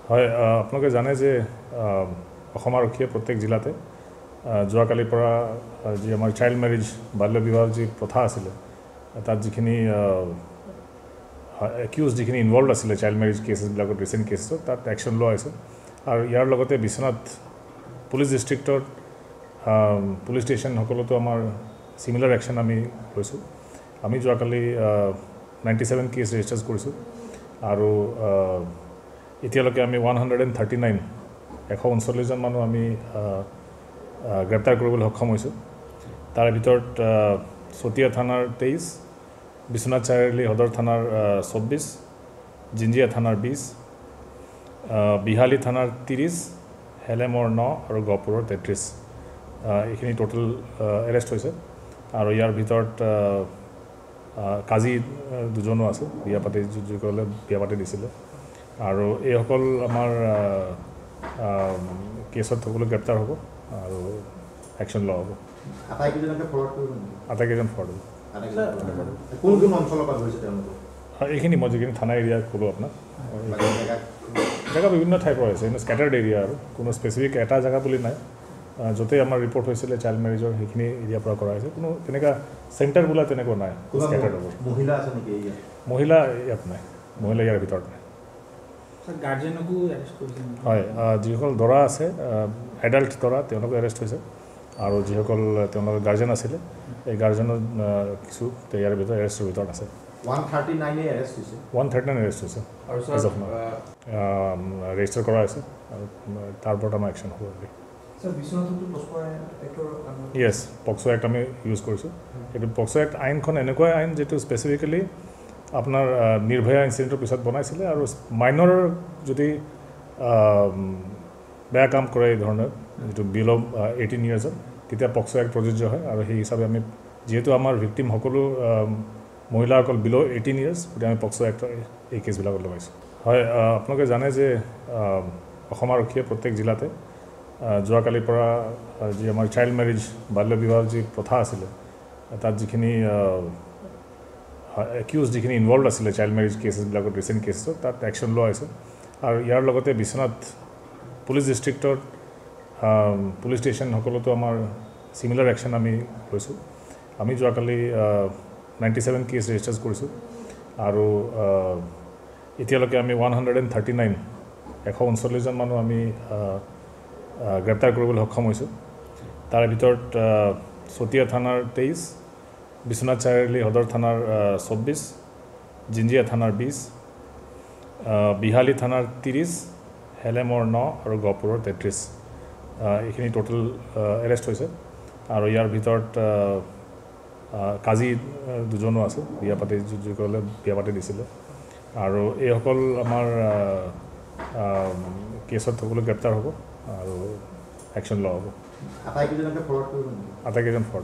হয় আপোনালোকে জানে যে অসম আৰক্ষীয়ে প্ৰত্যেক জিলাতে যোৱাকালিৰ পৰা যি আমাৰ চাইল্ড মেৰেজ বাল্য বিবাহ যি প্ৰথা আছিলে তাত যিখিনি একিউজ যিখিনি ইনভলভ আছিলে চাইল্ড মেৰেজ কেছেছবিলাকত ৰিচেণ্ট কেছেছত তাত একশ্যন লোৱা হৈছে আৰু ইয়াৰ লগতে বিশ্বনাথ পুলিচ ডিষ্ট্ৰিক্টত পুলিচ ষ্টেচন সকলোতো আমাৰ চিমিলাৰ একশ্যন আমি লৈছোঁ আমি যোৱাকালি 97 কেছ ৰেজিষ্টাৰ কৰিছোঁ আৰু এতিয়ালৈকে আমি 139 139জন মানুহ আমি গ্ৰেপ্তাৰ কৰিবলৈ সক্ষম হৈছোঁ তাৰে ভিতৰত চতিয়া থানাৰ 23 বিশ্বনাথ চাৰিআলি সদৰ থানাৰ 24 জিঞ্জিয়া থানাৰ 20 বিহালী থানাৰ 30 হেলেমৰ 9 আৰু গহপুৰৰ 33 এইখিনি টোটেল এৰেষ্ট হৈছে আৰু ইয়াৰ ভিতৰত কাজী দুজনো আছে বিয়া পাতি যিসকলে বিয়া পাতি দিছিলে আৰু এইসকল আমাৰ কেছত সকলো গ্ৰেপ্তাৰ হ'ব আৰু একশ্যন লোৱা হ'ব আটাইকেইজন ফৰৱাৰ্ড হ'ব এইখিনি মই যিখিনি থানা এৰিয়া ক'লোঁ আপোনাক জেগা বিভিন্ন ঠাইৰ পৰা হৈছে স্কেটাৰ্ড এৰিয়া আৰু কোনো স্পেচিফিক এটা জেগা বুলি নাই য'তেই আমাৰ ৰিপৰ্ট হৈছিলে চাইল্ড মেৰেজৰ সেইখিনি এৰিয়াৰ পৰা কৰা হৈছে কোনো তেনেকুৱা চেণ্টাৰ বোলা তেনেকুৱা নাই স্কেটাৰ্ড হ'ব মহিলা ইয়াত নাই মহিলা ইয়াৰ ভিতৰত নাই হয় যিসকল দৰা আছে এডাল্ট দৰা তেওঁলোকে এৰেষ্ট হৈছে আৰু যিসকল তেওঁলোকৰ গাৰ্জেন আছিলে এই গাৰ্জেনৰ কিছু ইয়াৰ ভিতৰত এৰেষ্টৰ ভিতৰত আছে 139 এৰেষ্ট হৈছে ৰেজিষ্টাৰ কৰা হৈছে আৰু তাৰ ওপৰত আমাৰ একশ্যন হ'ব য়েছ পক্সো এক্ট আমি ইউজ কৰিছোঁ এইটো পক্সো এক্ট আইনখন এনেকুৱা আইন যিটো স্পেচিফিকেলি আপোনাৰ নিৰ্ভয়া ইনচিডেণ্টৰ পিছত বনাইছিলে আৰু মাইনৰ যদি বেয়া কাম কৰে এই ধৰণৰ যিটো বিল' 18 ইয়াৰ্ছত তেতিয়া পক্সো এক্ট প্ৰযোজ্য হয় আৰু সেই হিচাপে আমি যিহেতু আমাৰ ভিক্টিম সকলো মহিলাসকল বিল' 18 ইয়াৰ্ছ গতিকে আমি পক্সো এক্টৰ এই কেছবিলাকত লগাইছোঁ হয় আপোনালোকে জানে যে অসম আৰক্ষীয়ে প্ৰত্যেক জিলাতে যোৱাকালিৰ পৰা যি আমাৰ চাইল্ড মেৰেজ বাল্য বিবাহ যি প্ৰথা আছিলে তাত যিখিনি একিউজ যিখিনি ইনভলভ আছিলে চাইল্ড মেৰেজ কেছেছবিলাকত ৰিচেণ্ট কেছেছত তাত একশ্যন লোৱা হৈছে আৰু ইয়াৰ লগতে বিশ্বনাথ পুলিচ ডিষ্ট্ৰিক্টত পুলিচ ষ্টেচন সকলোতো আমাৰ চিমিলাৰ একশ্যন আমি লৈছোঁ আমি যোৱাকালি 97 কেছ ৰেজিষ্টাৰ কৰিছোঁ আৰু এতিয়ালৈকে আমি 139 139জন মানুহ আমি গ্ৰেপ্তাৰ কৰিবলৈ সক্ষম হৈছোঁ তাৰে ভিতৰত চতিয়া থানাৰ 23 বিশ্বনাথ চাৰিআলি সদৰ থানাৰ 24 জিঞ্জিয়া থানাৰ 20 বিহালী থানাৰ 30 হেলেমৰ 9 আৰু গহপুৰৰ 33 এইখিনি টোটেল এৰেষ্ট হৈছে আৰু ইয়াৰ ভিতৰত কাজী দুজনো আছে বিয়া পাতি যিসকলে বিয়া পাতি দিছিলে আৰু এইসকল আমাৰ কেছত সকলো গ্ৰেপ্তাৰ হ'ব আৰু একশ্যন লোৱা হ'ব আটাইকেইজন ফৰৱাৰ্ড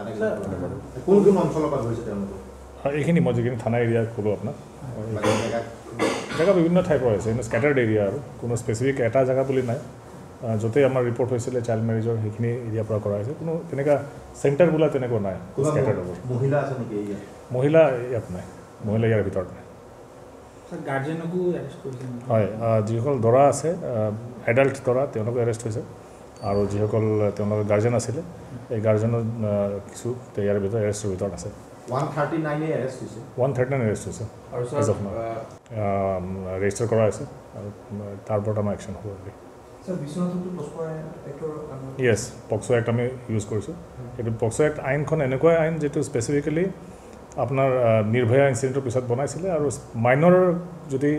হ'ব এইখিনি মই যিখিনি থানা এৰিয়া ক'লোঁ আপোনাক জেগা বিভিন্ন ঠাইৰ পৰা হৈছে স্কেটাৰ্ড এৰিয়া আৰু কোনো স্পেচিফিক এটা জেগা বুলি নাই য'তেই আমাৰ ৰিপৰ্ট হৈছিলে চাইল্ড মেৰেজৰ সেইখিনি এৰিয়াৰ পৰা কৰা হৈছে কোনো তেনেকুৱা চেণ্টাৰ বোলা তেনেকুৱা নাই স্কেটাৰ্ড হ'ব মহিলা ইয়াত নাই মহিলা ইয়াৰ ভিতৰত নাই হয় যিসকল দৰা আছে এডাল্ট দৰা তেওঁলোকে এৰেষ্ট হৈছে আৰু যিসকল তেওঁলোকৰ গাৰ্জেন আছিলে এই গাৰ্জেনৰ কিছু ইয়াৰ ভিতৰত এৰেষ্টৰ ভিতৰত আছে 139 এৰেষ্ট হৈছে ৰেজিষ্টাৰ কৰা হৈছে আৰু তাৰ ওপৰত আমাৰ একশ্যন হ'ব য়েছ পক্সো এক্ট আমি ইউজ কৰিছোঁ এইটো পক্সো এক্ট আইনখন এনেকুৱা আইন যিটো স্পেচিফিকেলি আপোনাৰ নিৰ্ভয়া ইনচিডেণ্টৰ পিছত বনাইছিলে আৰু মাইনৰ যদি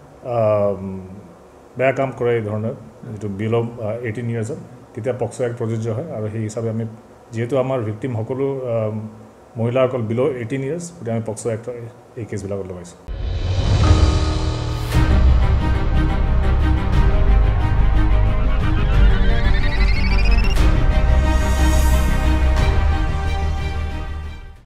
বেয়া কাম কৰে এই ধৰণৰ যিটো বিল' 18 ইয়াৰ্ছত তেতিয়া পক্সো এক্ট প্ৰযোজ্য হয় আৰু সেই হিচাপে আমি যিহেতু আমাৰ ভিক্টিম সকলো মহিলাসকল বিল' 18 ইয়াৰ্ছ গতিকে আমি পক্সো এক্টৰ এই কেছবিলাকত লগাইছোঁ